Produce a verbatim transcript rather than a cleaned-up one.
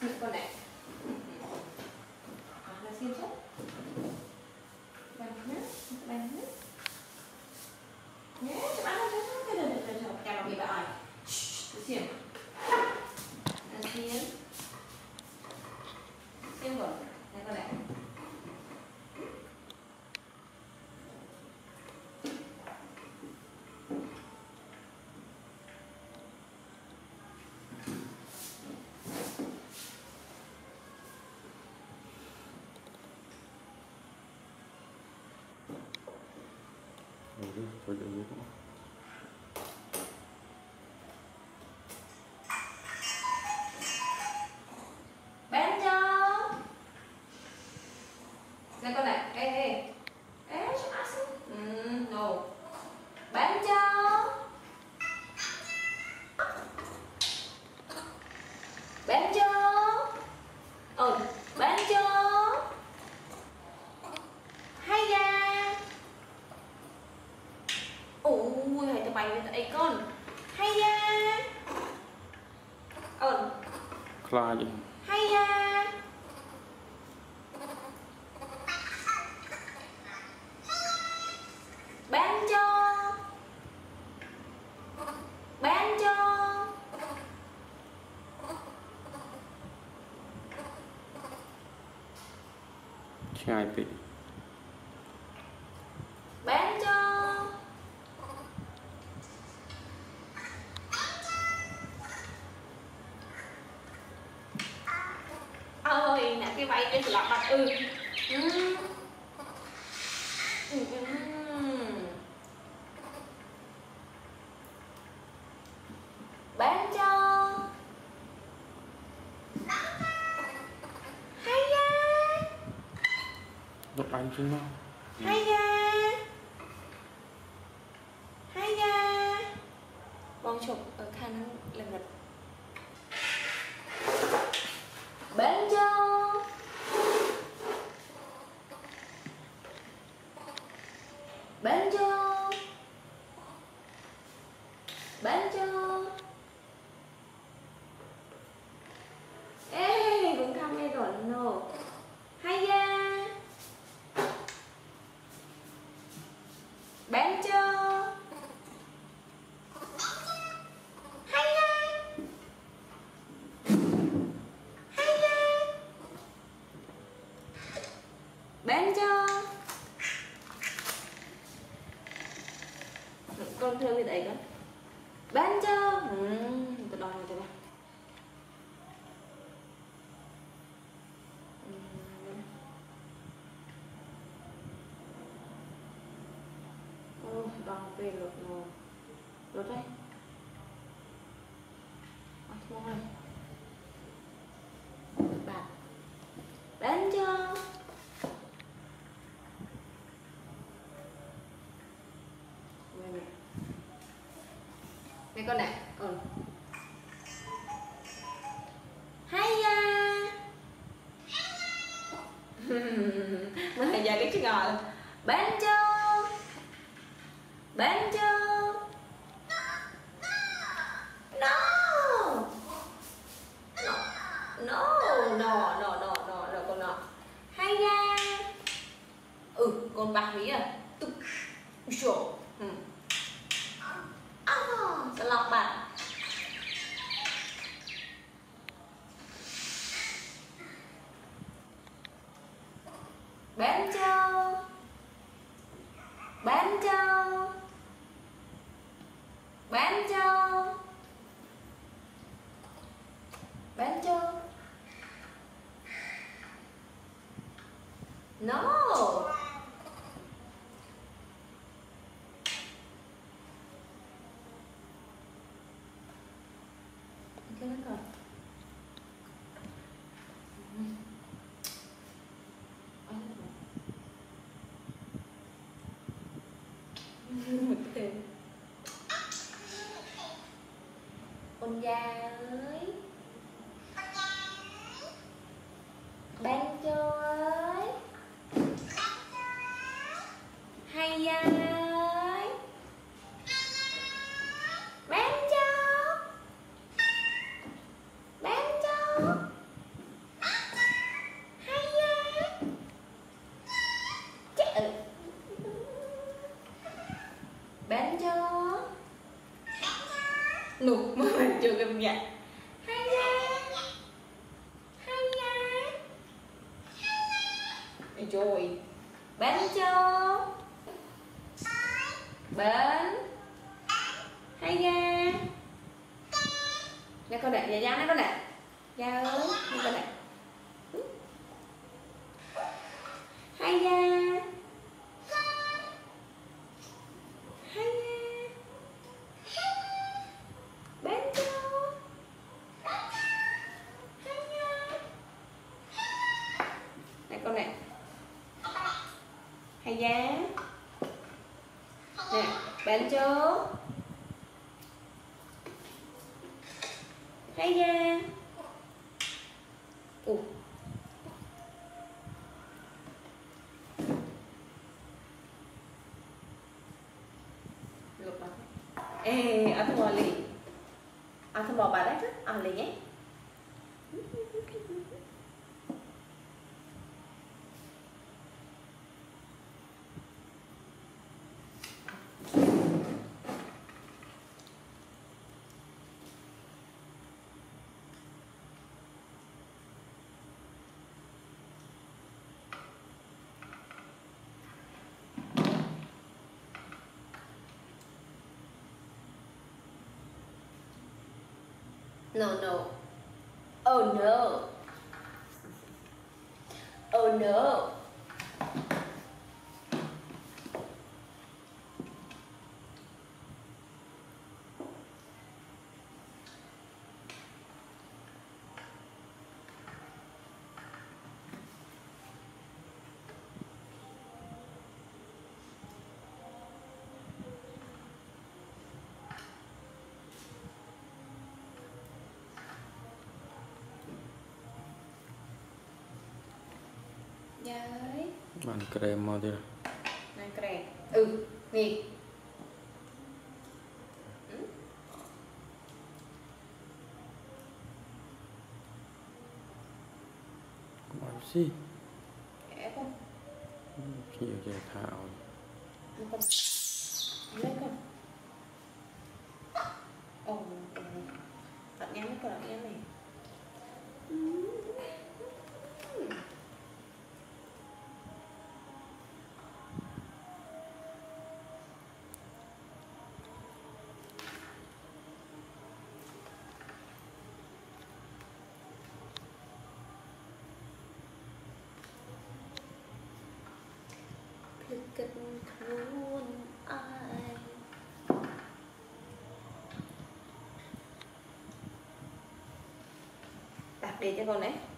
con này à, là xiên chết bánh hết bánh hết nhé cho bạn không chết cái đời đời đời chào bị bạn xiên là xiên xiên rồi này con này Thôi được rồi. Bán cho này con này, ê ê ê cho ăn ừ, no bán cho bán cho ừ bán cho hay da ui hay tao bay lên đây con hay da ừ Khai vậy hay da bán cho bán cho Chai bị bán cho ơi nè cái bay lên lặp mặt ừ ừ. Ừ. Ừ. Bán cho hay da Đọc anh chứ nào hay da hay da bong chụp ở khăn là ngực bán cho bán cho bán cho ê cũng thăm đây rồi no hay da bán cho hay da hay da bán cho con theo cái đấy đó bán cho ừ, tôi đòi này cho bạn ô đòi về lột rồi lột đây à, thua rồi bạn bán cho này con này ừ. Hay da mà giờ cái chữ ngồi bán cho bán cho no no no no no no no no con nọ hay da ừ con bạc mỹ à tục sổ ừ. Oh, sẽ lọc bạn bán cho bán cho bán cho bán cho no cái nó còn con da ơi bán cho ơi hay da ơi bán cho bán cho Ừ. Benjo. Nụ mà mình chưa cầm nhạc. Haya. Haya. Rồi. Benjo. Ben. Haya. Nè con này, dạ nè con này. Dạ ơi, nè con này. Haya. Haya. Benjo. Haya. Nè con này. Haya. Nè, Benjo. Haya. Ủa. Lupa. Eh, aku mau li. Aku mau balik kan? Ah, li nhé. No, no. Oh no. Oh no. Đấy. Bạn krem mau chưa? Này krem. Ừ, nè. Ừ. Bạn gì? Ép không? Nhiều vậy thảo. Ăn con. Lấy con. Ồ, thật nhắm cái con nhắm này. Kịch luôn ai đặt đi cho con đấy.